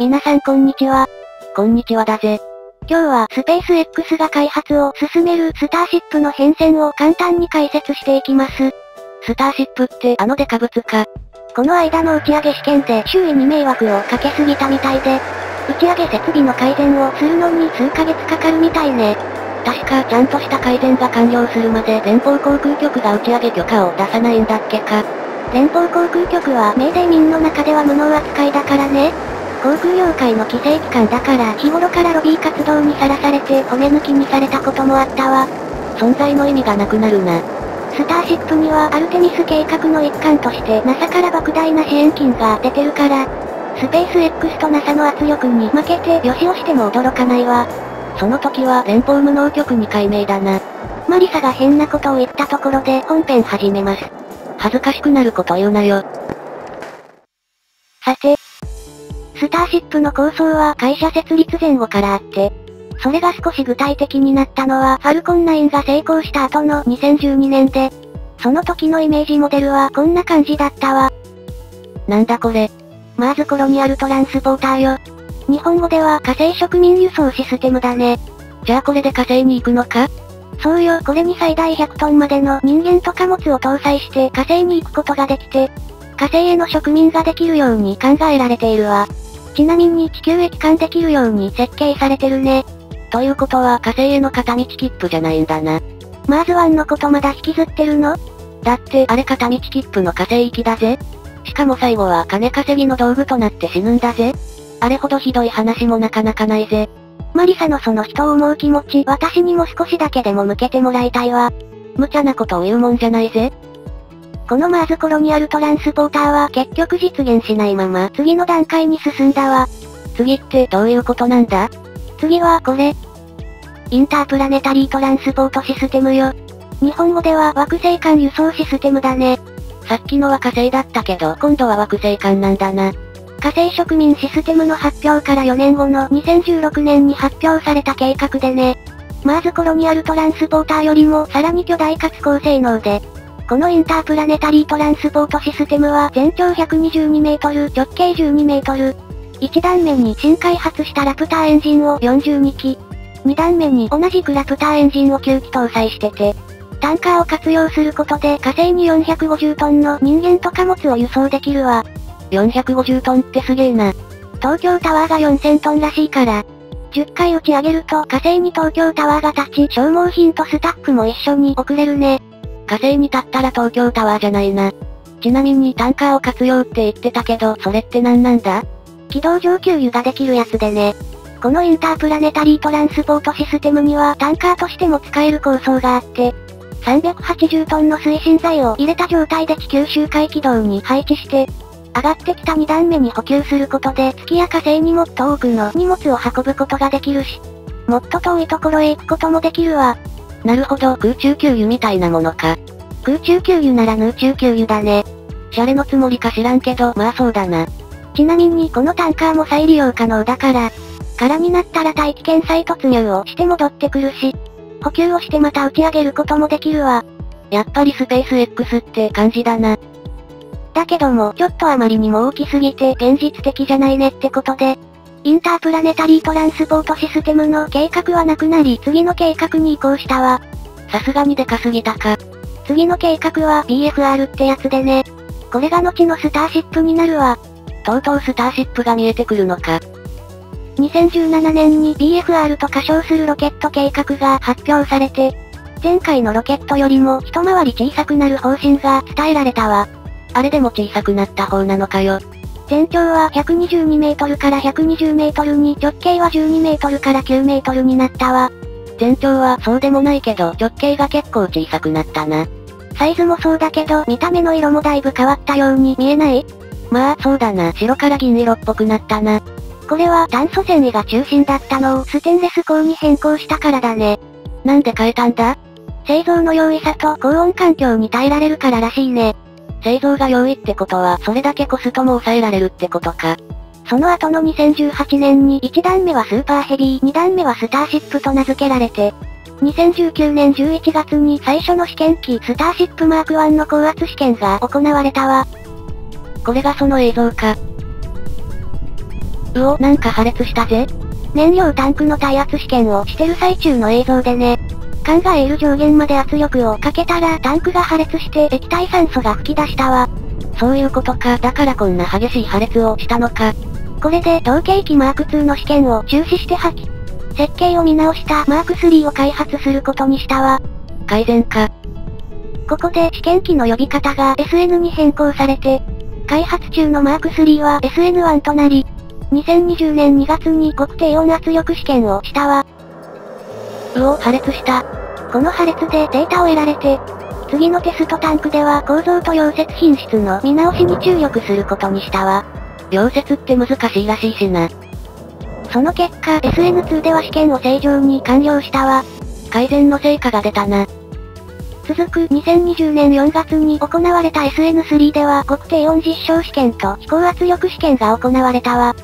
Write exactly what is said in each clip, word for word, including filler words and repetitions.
皆さんこんにちは。 こんにちはだぜ。 今日はスペース X が開発を進めるスターシップの変遷を簡単に解説していきます。 スターシップってあのデカブツか。 この間の打ち上げ試験で周囲に迷惑をかけすぎたみたいで、打ち上げ設備の改善をするのに数ヶ月かかるみたいね。 確かちゃんとした改善が完了するまで連邦航空局が打ち上げ許可を出さないんだっけか。 連邦航空局はメーデー民の中では無能扱いだからね。航空業界の規制機関だから日頃からロビー活動にさらされて骨抜きにされたこともあったわ。 存在の意味がなくなるな。 スターシップにはアルテミス計画の一環として ナサ から莫大な支援金が出てるから、スペース X と ナサ の圧力に負けてよしをしても驚かないわ。 その時は連邦無能局に改名だな。 マリサが変なことを言ったところで本編始めます。 恥ずかしくなること言うなよ。 さて、スターシップの構想は会社設立前後からあって、それが少し具体的になったのはファルコンナインが成功した後のにせんじゅうにねんで、その時のイメージモデルはこんな感じだったわ。 なんだこれ。 マーズコロニアルトランスポーターよ。日本語では火星植民輸送システムだね。 じゃあこれで火星に行くのか？ そうよ、これに最大ひゃくトンまでの人間と貨物を搭載して火星に行くことができて、火星への植民ができるように考えられているわ。ちなみに地球へ帰還できるように設計されてるね。 ということは火星への片道切符じゃないんだな。 マーズワンのことまだ引きずってるの？ だってあれ片道切符の火星行きだぜ。しかも最後は金稼ぎの道具となって死ぬんだぜ。あれほどひどい話もなかなかないぜ。 マリサのその人を思う気持ち、私にも少しだけでも向けてもらいたいわ。 無茶なことを言うもんじゃないぜ。 このマーズコロニアルトランスポーターは結局実現しないまま次の段階に進んだわ。 次ってどういうことなんだ？ 次はこれ。インタープラネタリートランスポートシステムよ。日本語では惑星間輸送システムだね。 さっきのは火星だったけど今度は惑星間なんだな。 火星植民システムの発表からよねんごのにせんじゅうろくねんに発表された計画でね。マーズコロニアルトランスポーターよりもさらに巨大かつ高性能で、このインタープラネタリートランスポートシステムは全長ひゃくにじゅうにメートル、直径じゅうにメートル。いち段目に新開発したラプターエンジンをよんじゅうにき。に段目に同じくラプターエンジンをきゅうき搭載してて、タンカーを活用することで火星によんひゃくごじゅうトンの人間と貨物を輸送できるわ。 よんひゃくごじゅうトンってすげえな。 東京タワーがよんせんトンらしいから、じゅっかい打ち上げると火星に東京タワーが立ち消耗品とスタッフも一緒に送れるね。 火星に立ったら東京タワーじゃないな。ちなみにタンカーを活用って言ってたけど、それって何なんだ？ 軌道上給油ができるやつでね。このインタープラネタリートランスポートシステムにはタンカーとしても使える構想があって、さんびゃくはちじゅうトンの推進剤を入れた状態で地球周回軌道に配置して、上がってきたに段目に補給することで月や火星にもっと多くの荷物を運ぶことができるし、もっと遠いところへ行くこともできるわ。 なるほど、空中給油みたいなものか。 空中給油なら空中給油だね。 シャレのつもりか知らんけど、まあそうだな。 ちなみにこのタンカーも再利用可能だから、空になったら大気圏再突入をして戻ってくるし、補給をしてまた打ち上げることもできるわ。 やっぱりスペース X って感じだな。 だけども、ちょっとあまりにも大きすぎて現実的じゃないねってことで、インタープラネタリートランスポートシステムの計画はなくなり次の計画に移行したわ。 さすがにでかすぎたか。 次の計画は ビーエフアール ってやつでね。これが後のスターシップになるわ。 とうとうスターシップが見えてくるのか。 にせんじゅうななねんに ビーエフアール と仮称するロケット計画が発表されて、前回のロケットよりも一回り小さくなる方針が伝えられたわ。 あれでも小さくなった方なのかよ。 全長はひゃくにじゅうにメートルからひゃくにじゅうメートルに直径はじゅうにメートルからきゅうメートルになったわ。 全長はそうでもないけど直径が結構小さくなったな。 サイズもそうだけど見た目の色もだいぶ変わったように見えない？ まあそうだな、白から銀色っぽくなったな。 これは炭素繊維が中心だったのをステンレス鋼に変更したからだね。 なんで変えたんだ？ 製造の容易さと高温環境に耐えられるかららしいね。 製造が容易ってことはそれだけコストも抑えられるってことか。 その後のにせんじゅうはちねんにいち段目はスーパーヘビー、に段目はスターシップと名付けられて、にせんじゅうきゅうねんじゅういちがつに最初の試験機スターシップマークワンの高圧試験が行われたわ。 これがその映像か。 うお、なんか破裂したぜ。 燃料タンクの耐圧試験をしてる最中の映像でね。缶がエール上限まで圧力をかけたらタンクが破裂して液体酸素が噴き出したわ。 そういうことか。だからこんな激しい破裂をしたのか。 これで同型機マークツーの試験を中止して破棄。設計を見直したマークスリーを開発することにしたわ。 改善か。 ここで試験機の呼び方が エスエヌ に変更されて、開発中のマークスリーは エスエヌワン となり、にせんにじゅうねんにがつに極低温圧力試験をしたわ。 うお、破裂した。 この破裂でデータを得られて、次のテストタンクでは構造と溶接品質の見直しに注力することにしたわ。 溶接って難しいらしいしな。 その結果 エスエヌツー では試験を正常に完了したわ。 改善の成果が出たな。 続くにせんにじゅうねんよんがつに行われた エスエヌスリー では極低温実証試験と飛行圧力試験が行われたわ。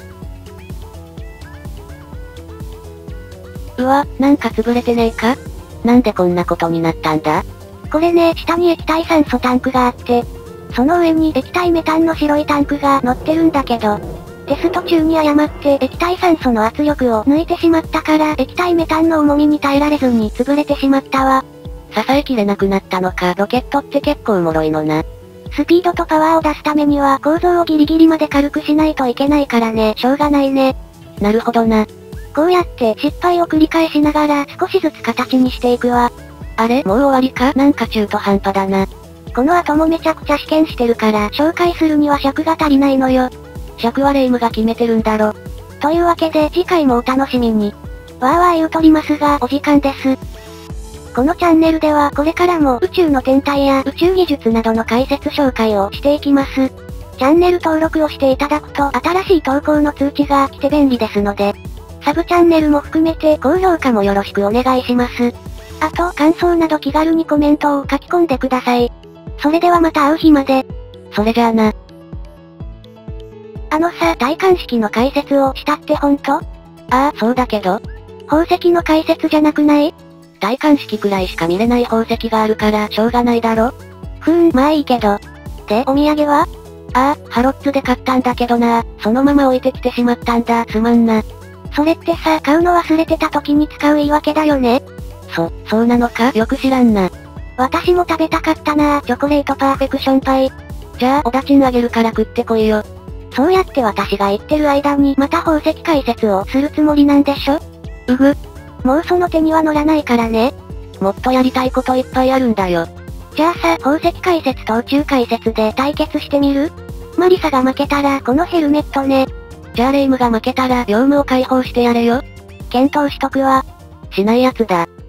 うわ、なんか潰れてねえか？なんでこんなことになったんだ？ これね、下に液体酸素タンクがあって、その上に液体メタンの白いタンクが乗ってるんだけど、テスト中に誤って液体酸素の圧力を抜いてしまったから液体メタンの重みに耐えられずに潰れてしまったわ。 支えきれなくなったのか。ロケットって結構脆いのな。 スピードとパワーを出すためには構造をギリギリまで軽くしないといけないからね、しょうがないね。 なるほどな。 こうやって失敗を繰り返しながら少しずつ形にしていくわ。 あれ、もう終わりか？なんか中途半端だな。 この後もめちゃくちゃ試験してるから紹介するには尺が足りないのよ。 尺はレイムが決めてるんだろ。 というわけで次回もお楽しみに。わーわー言うとりますがお時間です。このチャンネルではこれからも宇宙の天体や宇宙技術などの解説紹介をしていきます。チャンネル登録をしていただくと新しい投稿の通知が来て便利ですので、サブチャンネルも含めて高評価もよろしくお願いします。あと感想など気軽にコメントを書き込んでください。それではまた会う日まで。 それじゃあな。 あのさ、戴冠式の解説をしたってほんと？ ああ、そうだけど。 宝石の解説じゃなくない？ 戴冠式くらいしか見れない宝石があるからしょうがないだろ。 ふーん、まあいいけど。で、お土産は？ ああ、ハロッツで買ったんだけどな。そのまま置いてきてしまったんだ。すまんな。 それってさ、買うの忘れてた時に使う言い訳だよね。 そ、そうなのか？よく知らんな。 私も食べたかったなぁ、チョコレートパーフェクションパイ。 じゃあ、おだちんあげるから食ってこいよ。 そうやって私が言ってる間にまた宝石解説をするつもりなんでしょ？ うぐ。 もうその手には乗らないからね。 もっとやりたいこといっぱいあるんだよ。 じゃあさ、宝石解説と宇宙解説で対決してみる？マリサが負けたらこのヘルメットね。 じゃあレイムが負けたら業務を解放してやれよ。 検討しとくわ。 しないやつだ。